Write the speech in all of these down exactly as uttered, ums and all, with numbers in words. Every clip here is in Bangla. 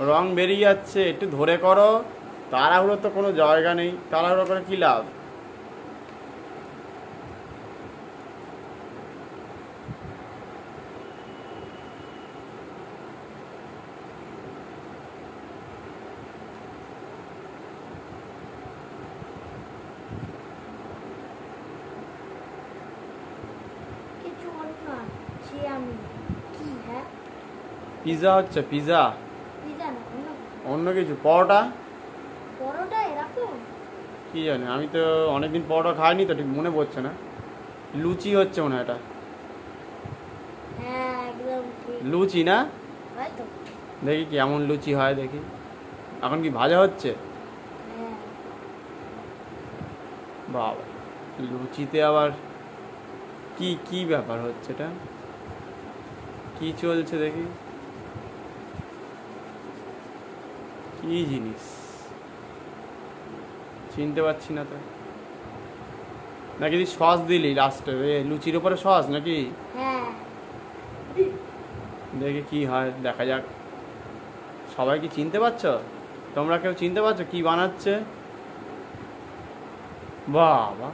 রং বেরিয়ে যাচ্ছে, একটু ধরে করো। তাড়াহুড়ো তো কোনো জায়গা নেই, তাড়াহুড়ো করে কি লাভ? পিজা হচ্ছে, পিজা অন্য কিছু? পরোটা? পরোটা এরকম কি জানি, আমি তো অনেকদিন পরোটা খাইনি তো, ঠিক মনে পড়ছে না। লুচি হচ্ছে মনে হয় এটা। হ্যাঁ একদম ঠিক। লুচি না? হয়তো। দেখি কেমন লুচি হয় দেখি। এখন কি ভাজা হচ্ছে? হ্যাঁ। বাবা, লুচিতে আবার কি কি ব্যাপার হচ্ছে? এটা কি চলছে দেখি, কি জিনিস চিনতে পারছি না তো। নাকি সস দিলি লাস্টে লুচির উপরে সস নাকি? হ্যাঁ দেখি কি হয়, দেখা যাক। সবাই কি চিনতে পারছো? তোমরা কেউ চিনতে পারছো কি বানাচ্ছে? বাবা,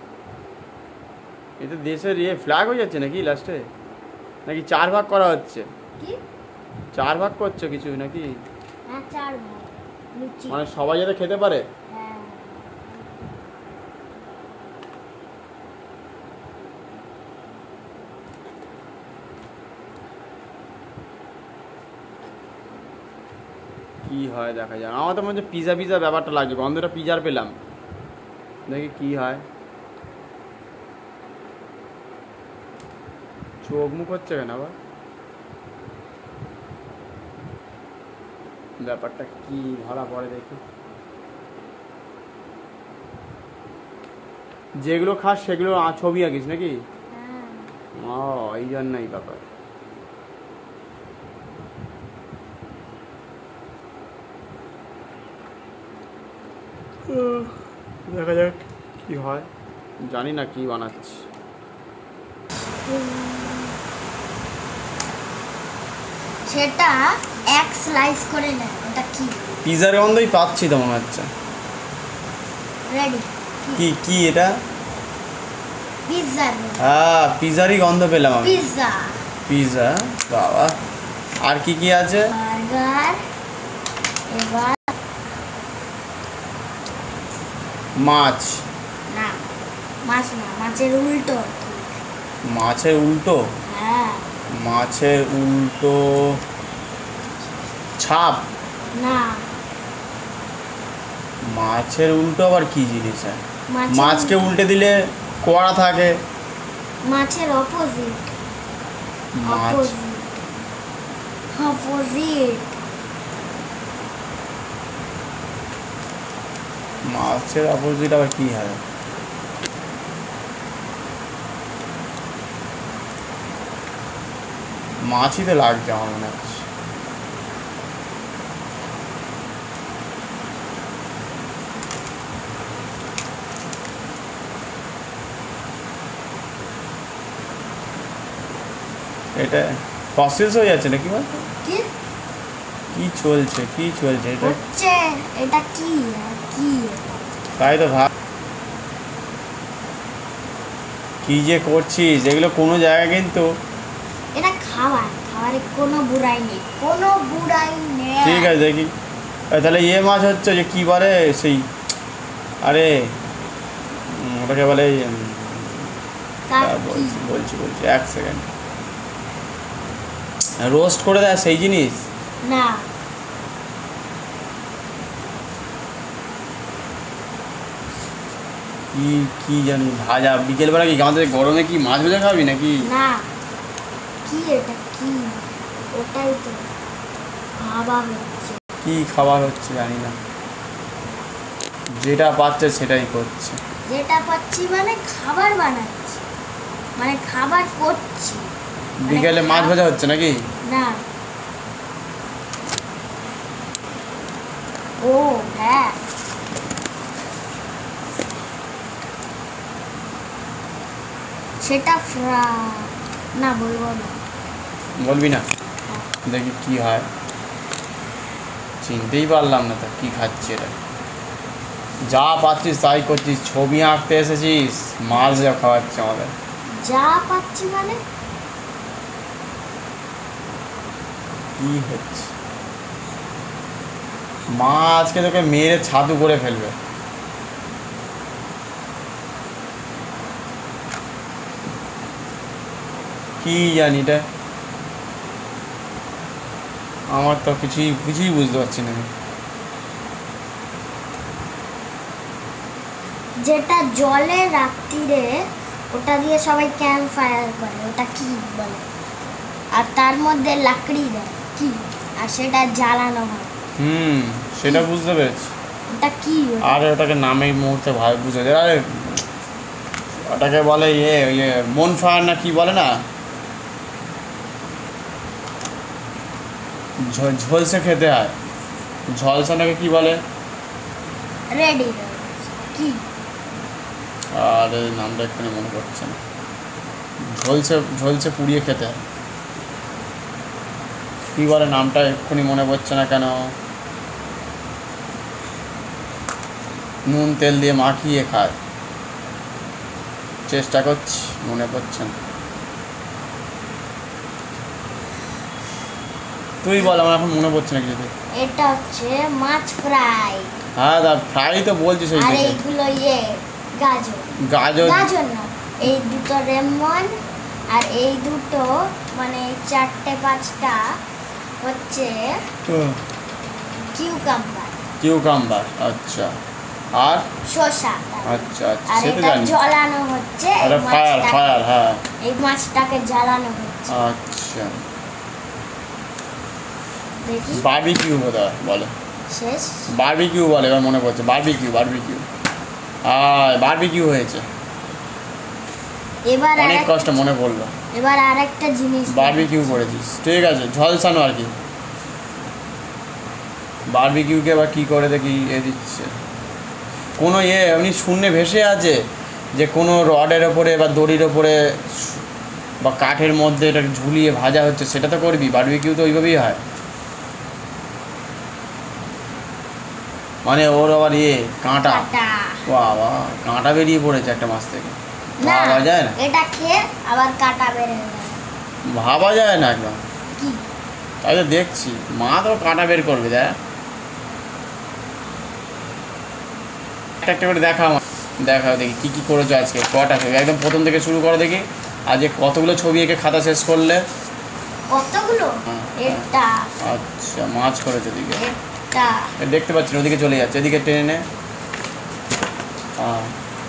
এটা দেশের ইয়ে ফ্ল্যাগ হয়ে যাচ্ছে নাকি লাস্টে? নাকি চার ভাগ করা হচ্ছে? কি চার ভাগ করছো কিছু নাকি? হ্যাঁ চার ভাগ লুচি, মানে সবাই যাতে খেতে পারে। হ্যাঁ কি হয় দেখা যাক। আমার তো মনে হচ্ছে পিজা পিজা ব্যাপারটা লাগছে, গন্ধটা পিজার পেলাম। দেখি কি হয়। চোখ মুখ হচ্ছে কেন আবার? ব্যাপারটা কি ধরা পড়ে দেখি। যেগুলো খাস সেগুলো ছবি আঁকিস নাকি? ও এই জন্যই ব্যাপার। দেখা যাক কি হয়, জানি না কি বানাচ্ছি। সেটা এক স্লাইস করে নেয়, ওটা কি? পিজার গন্ধই পাচ্ছি তো মনে হচ্ছে। রেডি? কি কি এটা? পিৎজা। হ্যাঁ পিজারই গন্ধ পেলাম আমি। পিৎজা পিজা, বাবা। আর কি কি আছে? বার্গার, এবার মাছ। না মাছ না, মাছের উল্টো। মাছের উল্টো? হ্যাঁ মাছের উল্টো ছাপ? না। মাছের উল্টো আবার কি জিনিস? মাছের মাছকে উল্টে দিলে কোয়াড়া থাকে। মাছের অপোজিট। মাছ অপোজিট। মাছের অপোজিট আবার কি হয়? মাছই তো লাগছে আমার মনে হচ্ছে। এটা প্রসেস হয়ে যাচ্ছে নাকি? কি কি চলছে কি চলছে এটা? হচ্ছে এটা কি কি? তাই তো ভাব, কি যে করছিস এগুলো কোনো জায়গায় কিন্তু। এটা খাবার, খাবারে কোনো বুড়াই নেই, কোনো বুড়াই নেই। ঠিক আছে দেখি। তাহলে ইয়ে মাছ হচ্ছে যে কি বলে সেই, আরে ওটাকে বলে, বলছি বলছি বলছি এক সেকেন্ড। রোস্ট করে দেয় সেই জিনিস? না কি কি জানি ভাজা। বিকেলবেলা কি আমাদের গরমে কি মাছ ভাজা খাবি নাকি? না কি এটা কি? ওটাই তো খাবার হচ্ছে। কি খাবার হচ্ছে জানি না, যেটা পাচ্ছে সেটাই করছে। যেটা পাচ্ছি মানে খাবার বানাচ্ছি, মানে খাবার করছি। বিকেলে মাছ ভাজা হচ্ছে নাকি? না। ও হ্যাঁ, সেটা ফ্রা না বলবো না। বলবি না? দেখি কি হয়। চিনতেই পারলাম না তো কি খাচ্ছি এটা। যা পাচ্ছিস তাই করছিস, ছবি আঁকতে এসেছিস, মাছ যা খাওয়াচ্ছে আমাদের। যা পাচ্ছি মানে কি হচ্ছে? মা আজকে তোকে মেরে ছাতু করে ফেলবে। কি জানি এটা, আমার তো কিছুই কিছুই বুঝতে পারছি না আমি। যেটা জলে রাত্রিরে ওটা দিয়ে সবাই ক্যাম্প ফায়ার করে, ওটা কি বলে? আর তার মধ্যে লাকড়ি দেয় কি, আর সেটা জ্বালানো হয়। হুম, সেটা বুঝতে পেরেছি। ওটা কি? আরে ওটাকে নামে এই মুহূর্তে ভাই বুঝে যায়। আরে ওটাকে বলে ইয়ে ইয়ে মন ফায়ার না কি বলে না, ঝ- ঝলসে খেতে হয়। ঝলসাটাকে কি বলে? রেডি কি? আর এই নামটা এক্ষুনি মনে পড়ছে না। ঝলসে ঝলসে পুড়িয়ে খেতে হয়, কী বলে নামটা এক্ষুনি মনে পড়ছে না কেন। নুন তেল দিয়ে মাখিয়ে খায়, চেষ্টা করছি, মনে পড়ছে না। তুই বল, আমার এখন মনে পড়ছে না কিছু। এটা হচ্ছে মাছ ফ্রাই। হ্যাঁ দা ফ্রাই তো বলছিস। আর এই এইগুলো ইয়ে গাজর। গাজর গাজর না, এই দুটো লেমন, আর এই দুটো মানে চারটে পাঁচটা হচ্ছে কিউকাম্বার। কিউকাম্বার, আচ্ছা। আর শসা। আচ্ছা আচ্ছা, আর সেটা এটা জানি। জ্বালানো হচ্ছে আরে এই ফায়ার মাছটাকে। ফায়ার, হ্যাঁ। এই মাছটাকে জ্বালানো হচ্ছে। আচ্ছা, দেখি বারবিকিউ বোধহয় বলে। শেষ। বারবিকিউ বলে, এবার মনে পড়ছে। বারবিকিউ বারবিকিউ আর বারবিকিউ হয়েছে। এবার অনেক আরেক- কষ্ট মনে পড়লো। এবার আরেকটা জিনিস বারবিকিউ করেছিস, ঠিক আছে, ঝলসানো আর কি। বারবিকিউকে এবার কী করে দেখি এ দিচ্ছে কোনো ইয়ে এমনি শূন্যে ভেসে আছে যে কোনো রডের ওপরে বা দড়ির ওপরে বা কাঠের মধ্যে এটা ঝুলিয়ে ভাজা হচ্ছে, সেটা তো করবি। বারবিকিউ তো ওইভাবেই হয়। মানে ওর আবার ইয়ে কাঁটা, কাঁটা। বাবা কাঁটা বেরিয়ে পড়েছে একটা মাছ থেকে, না, ভাবা যায় না। এটা খেয়ে আবার কাঁটা বের হয়ে যাবে। ভাবা যায় না একদম। কি? তাই তো দেখছি, মা তো কাঁটা বের করবে। দেখ একটা একটা করে দেখা আমার, দেখা দেখি কী কী করেছো আজকে, কটা ছবি একদম প্রথম থেকে শুরু করো দেখি। আজকে কতগুলো ছবি এঁকে খাতা শেষ করলে? কতগুলো? হ্যাঁ, এটা, আচ্ছা মাছ করেছো দিকে, এটা, দেখতে পাচ্ছি না, ওদিকে চলে যাচ্ছে, এদিকে টেনে নে। হ্যাঁ,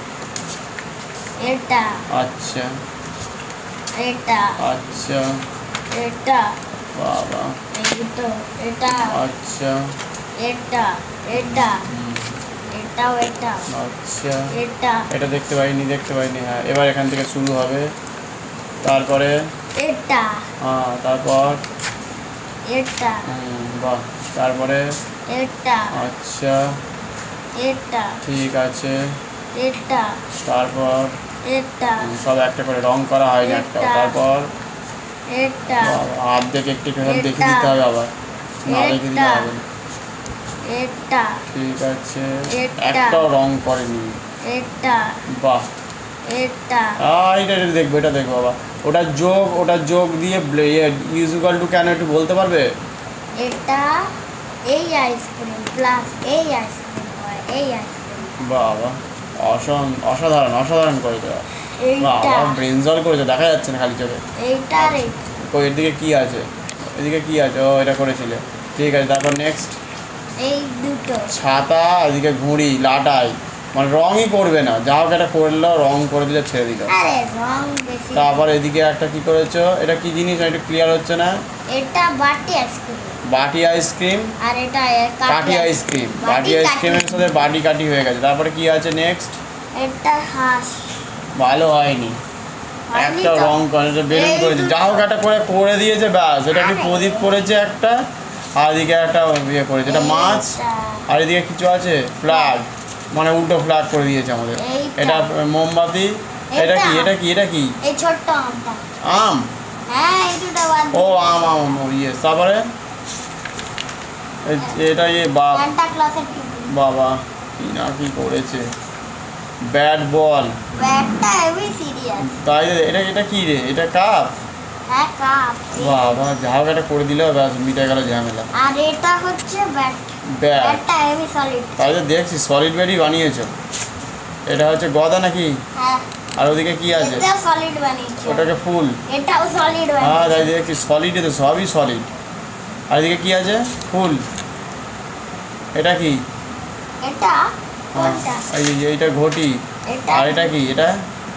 এটা, আচ্ছা এটা, আচ্ছা, এটা, বাবা এই দুটো, এটা, আচ্ছা, এটা, এটা, হুম, এটাও, এটা, আচ্ছা, এটা, এটা দেখতে পাইনি দেখতে পাইনি হ্যাঁ, এবার এখান থেকে শুরু হবে। তারপরে এটা, হ্যাঁ, তারপর এটা, হুম, বাহ, তারপরে এটা, আচ্ছা এটা, ঠিক আছে, এটা, তারপর এটা, হুম, সব একটা করে রং করা হয়নি একটা। এটা। তারপর এটা, অর্ধেক একটু সব দেখে এটা। দিতে হবে আবার, না দেখে দিতে এটা। হবে না। এটা, ঠিক আছে, এটা। একটাও রং করেনি, এটা, বাহ। এটা, আহ, এটা এটা দেখবো, এটা দেখবো বাবা। ওটা যোগ, ওটা যোগ দিয়ে ইউজুয়াল টু কেন একটু বলতে পারবে? এটা এই আইসক্রিম প্লাস এই আইসক্রিম হয়, এই আইসক্রিম। বাবা অসম অসাধারণ অসাধারণ করেছে এইটা, বাবা, ব্রেনজল করেছে, দেখা যাচ্ছে না খালি চোখে। এইটা আর এইটা। তো এর দিকে কি আছে, এদিকে কি আছে? ও এটা করেছিলে, ঠিক আছে। তারপর নেক্সট এই দুটো। ছাতা, এদিকে ঘুড়ি, লাটাই, মানে রঙই করবে না, যা হোক এটা করলো, রং করে দিলে ছেড়ে দিল। আরে রং বেশি। তারপর এদিকে একটা কি করেছো, এটা কি জিনিস একটু ক্লিয়ার হচ্ছে না। এটা বাটি আইসক্রিম। বাটি আইসক্রিম, আর এটা কাঠি আইসক্রিম, বাটি আইসক্রিমের সাথে বাটি কাঠি হয়ে গেছে। তারপরে কি আছে নেক্সট? এটা হাঁস। ভালো হয়নি, হয়নি একটা তো? রং করে বেলুন এই করেছে, দুটো। যা হোক একটা করে করে দিয়েছে, ব্যাস। এটা কি আরে। প্রদীপ করেছে একটা, আর এদিকে একটা ইয়ে করেছে, এটা মাছ, এইটা। আর এদিকে কিছু আছে ফ্ল্যাগ, মানে উল্টো ফ্ল্যাগ করে দিয়েছে আমাদের। এইটা। এটা মোমবাতি, এটা কি এটা কি এটা কি এই ছোট্ট আমটা। আম, হ্যাঁ, এই দুটো বাদ ও দিয়ে। আম আম ইয়ে। তারপরে এই- এটা ইয়ে বা সান্টা ক্লসের টুপি। বাবা কি না কি করেছে, ব্যাট বল, ব্যাটটা হেভি সিরিয়াস। তাই রে, এটা এটা কি রে, এটা কাপ? হ্যাঁ কাপ। বাবা যা হোক এটা করে দিলেও ব্যাস মিটে গেল ঝামেলা। আর এটা হচ্ছে ব্যাট। ব্যাট, ব্যাটটা হেভি সলিড। তাই তো দেখছি সলিড ব্যাটই বানিয়েছো। এটা হচ্ছে গদা নাকি? হ্যাঁ আর ওদিকে কি আছে? এটাও সলিড বানিয়েছে। ওটাকে ফুল। এটাও সলিড হ্যাঁ বানিয়েছে। তাই দেখছি সলিডে তো সবই সলিড। আর এদিকে কি আছে? ফুল। এটা কি? এটা হ্যাঁ কোনটা? এই যে এইটা ঘটি। এটা আর এটা কি? এটা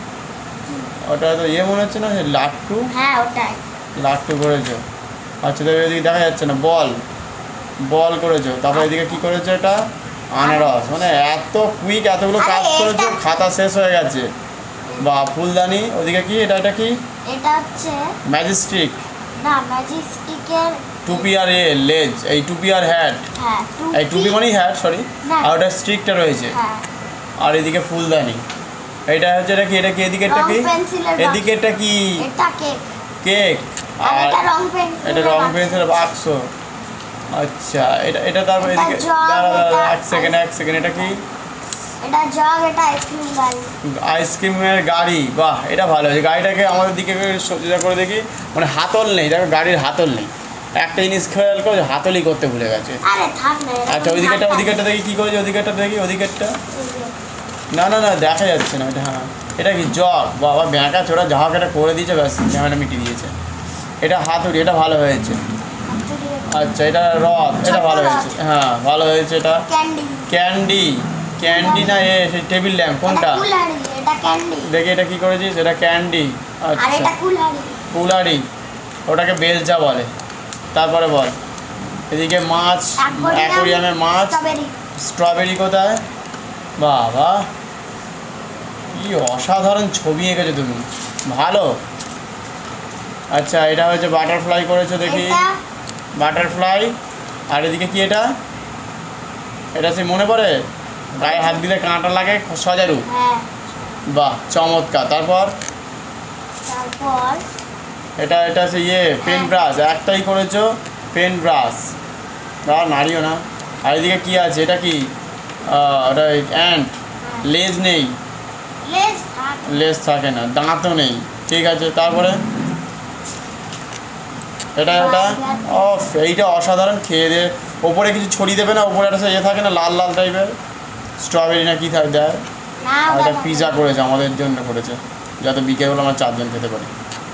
ওটা তো ইয়ে মনে হচ্ছে না, যে লাট্টু। হ্যাঁ ওটাই। লাট্টু করেছো। আচ্ছা তবে এদিকে দেখা যাচ্ছে না, বল বল করেছো। তারপর এদিকে কি করেছো? এটা আনারস। মানে এত কুইক, এতগুলো কাজ আরে করেছো, এটা- খাতা শেষ হয়ে গেছে। বা ফুলদানি। ওদিকে কি? এটা এটা কি? এটা হচ্ছে ম্যাজিস্টিক। না ম্যাজিস্টিকের। টুপি আর এ লেজ, এই টুপি আর হ্যাট। হ্যাঁ এই টুপি মানেই হ্যাট, সরি। না। আর ওটা স্ট্রিকটা রয়েছে। হ্যাঁ আর এদিকে ফুলদানি। এইটা হচ্ছে এটা কি? এটা কি? এদিকে এটা রং কি? পেন্সিলের বাক্স। এদিকে এটা কি? এটা কেক। কেক। আর আর এটা রং পেন্সিল। এটা রং পেন্সিলের বাক্স। আচ্ছা এটা এটা তারপর এটা এদিকে জগ, দাঁড়া দাঁড়া এটা এক সেকেন্ড এক সেকেন্ড এটা কি? এটা জগ, এটা আইসক্রিম গাড়ি। আইসক্রিমের গাড়ি। বাহ এটা ভালো হয়েছে। গাড়িটাকে আমাদের দিকে সোজা করে দেখি, মানে হাতল নেই, দেখো গাড়ির হাতল নেই। একটা জিনিস খেয়াল করো, হাতলই করতে ভুলে গেছে। আরে থাক না এরকম আচ্ছা ওইদিকেটা হাত ওইদিকেটা দেখি কী করেছে, ওইদিকেটা দেখি ওইদিকেরটা। এই যে, না না না দেখা যাচ্ছে না এটা। হ্যাঁ এটা কি? জগ। বাবা ব্যাঁকা চোরা যা হোক এটা করে দিয়েছে, ব্যাস ঝামেলা মিটিয়ে দিয়েছে। এটা হাতুড়ি, এটা ভালো হয়েছে। হাতুড়ি, আচ্ছা এটা রথ, এটা ভালো হয়েছে। হ্যাঁ ভালো হয়েছে। এটা ক্যান্ডি। ক্যান্ডি। ক্যান্ডি না এ সেই টেবিল ল্যাম্প কোনটা? এটা কুলহাড়ি, এটা ক্যান্ডি। দেখি এটা কি করেছিস? এটা ক্যান্ডি। আর আচ্ছা এটা কুলহাড়ি। কুলারি, ওটাকে বেলচা বলে। তারপরে বল এদিকে মাছ, অ্যাকোয়ারিয়াম, অ্যাকোরিয়ামের মাছ। স্ট্রবেরি। স্ট্রবেরি কোথায়? বাবা কি অসাধারণ ছবি এঁকেছো তুমি, ভালো। আচ্ছা এটা হচ্ছে বাটারফ্লাই করেছো দেখি, এটা বাটারফ্লাই। আর এদিকে কি? এটা এটা সে মনে পড়ে গায়ে হাত দিলে কাঁটা লাগে, সজারু। হ্যাঁ। বাহ চমৎকার। তারপর তারপর এটা এটা হচ্ছে ইয়ে পেন ব্রাশ, একটাই করেছো পেন ব্রাশ। না নাড়িও না। আর এদিকে কি আছে? এটা কি? আহ, ওটা অ্যান্ট। লেজ নেই, লেস থাক। লেজ থাকে না, দাঁতও নেই। ঠিক আছে তারপরে এটা এটা অফ, এইটা অসাধারণ। খেয়ে দিয়ে ওপরে কিছু ছড়িয়ে দেবে না? ওপরে একটা ইয়ে থাকে না লাল লাল টাইপের, স্ট্রবেরি না কি থাকে দেয়। না আর ওটা এটা পিৎজা করেছে, আমাদের জন্য করেছে, যাতে বিকেলবেলা আমরা চারজন খেতে পারি।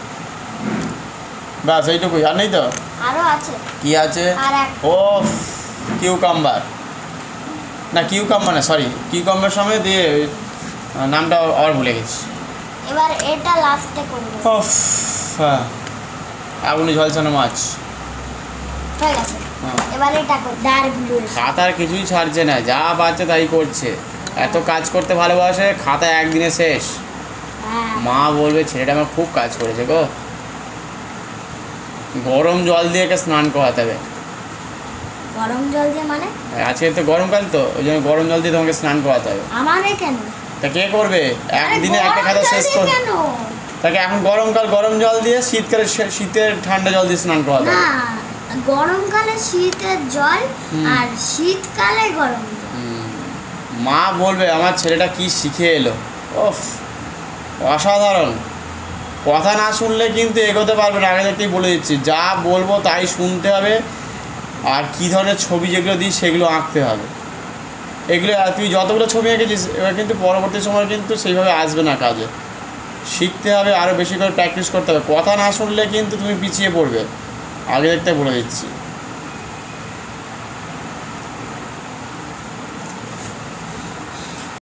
ব্যাস এইটুকুই, আর নেই তো? আরো আছে। কি আছে? আর এক ও কিউকাম্বার না, কিউকাম্বার না, সরি কিউকাম্বার সময় দিয়ে আহ, নামটা আবার ভুলে গেছি। এবার এটা লাস্টে করব। ওফ হ্যাঁ, আগুনে ঝলসানো মাছ। হয়ে গেছে। হ্যাঁ। এবার এটা কর ডার্ক ব্লু। খাতার কিছুই ছাড়ছে না, যা পাচ্ছে তাই করছে। এত কাজ করতে ভালোবাসে, খাতা একদিনে শেষ। হ্যাঁ মা বলবে ছেলেটা আমার খুব কাজ করেছে গো। গরম জল দিয়ে একে স্নান করাতে হবে। গরম জল দিয়ে মানে? আজকে তো গরমকাল, তো ওই জন্য গরম জল দিয়ে তোমাকে স্নান করাতে হবে। আমারে কেন? তা কে করবে? আরে একদিনে একটা গরম খাতা জল শেষ দিয়ে কর। কেন? তাকে এখন গরমকাল গরম জল দিয়ে, শীতকালে শে- শীতের ঠান্ডা জল দিয়ে স্নান করাতে না হবে। গরমকালে শীতের জল হুম। আর শীতকালে গরম জল। হুম, মা বলবে আমার ছেলেটা কি শিখে এলো। ওফ অসাধারণ। কথা না শুনলে কিন্তু এগোতে পারবে না, আগে থেকেই বলে দিচ্ছি। যা বলবো তাই শুনতে হবে। আর কী ধরনের ছবি যেগুলো দিই সেগুলো আঁকতে হবে। এগুলো আর তুই যতগুলো ছবি এঁকেছিস এবার কিন্তু পরবর্তী সময় কিন্তু সেইভাবে আসবে না কাজে। শিখতে হবে, আরও বেশি করে প্র্যাকটিস করতে হবে। কথা না শুনলে কিন্তু তুমি পিছিয়ে পড়বে, আগে দেখতে বলে দিচ্ছি।